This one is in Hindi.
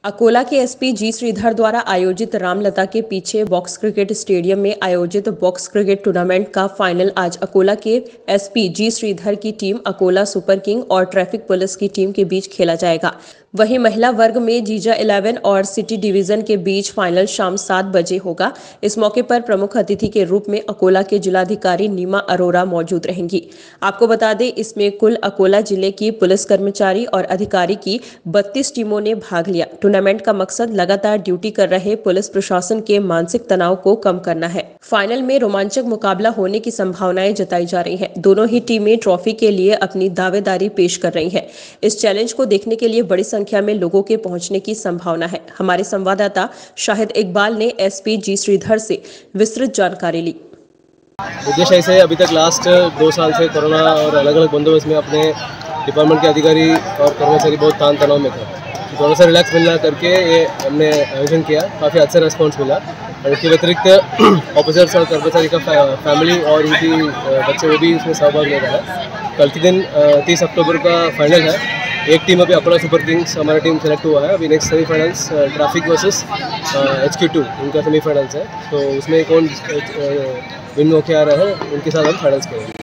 अकोला के एसपी जी श्रीधर द्वारा आयोजित रामलता के पीछे बॉक्स क्रिकेट स्टेडियम में आयोजित बॉक्स क्रिकेट टूर्नामेंट का फाइनल आज अकोला के एसपी जी श्रीधर की टीम अकोला सुपर किंग और ट्रैफिक पुलिस की टीम के बीच खेला जाएगा। वहीं महिला वर्ग में जीजा 11 और सिटी डिवीजन के बीच फाइनल शाम 7 बजे होगा। इस मौके पर प्रमुख अतिथि के रूप में अकोला के जिलाधिकारी नीमा अरोरा मौजूद रहेंगी। आपको बता दें, इसमें कुल अकोला जिले की पुलिस कर्मचारी और अधिकारी की 32 टीमों ने भाग लिया। टूर्नामेंट का मकसद लगातार ड्यूटी कर रहे पुलिस प्रशासन के मानसिक तनाव को कम करना है। फाइनल में रोमांचक मुकाबला होने की संभावनाएं जताई जा रही हैं। दोनों ही टीमें ट्रॉफी के लिए अपनी दावेदारी पेश कर रही हैं। इस चैलेंज को देखने के लिए बड़ी संख्या में लोगों के पहुंचने की संभावना है। हमारे संवाददाता शाहिद इकबाल ने एसपी जी श्रीधर से विस्तृत जानकारी ली। उद्देश्य ऐसे अभी तक लास्ट 2 साल से कोरोना और अलग अलग बंदोबस्त में अपने डिपार्टमेंट के अधिकारी और कर्मचारी बहुत तान तनाव में थे। थोड़ा सा रिलैक्स मिलना करके ये हमने आयोजन किया, काफ़ी अच्छा रिस्पॉन्स मिला। और इसके व्यतिरिक्त ऑफिसर्स और कर्मचारी का फैमिली और उनकी बच्चे वो भी इसमें सहभाग ले रहे हैं। कल के दिन 30 अक्टूबर का फाइनल है। एक टीम अभी अकोला सुपर किंग्स हमारा टीम सेलेक्ट हुआ है। अभी next semifinals traffic versus HQ2 उनका सेमीफाइनल्स है। तो उसमें कौन विन होके आ रहा है उनके साथ हम फाइनल्स करेंगे।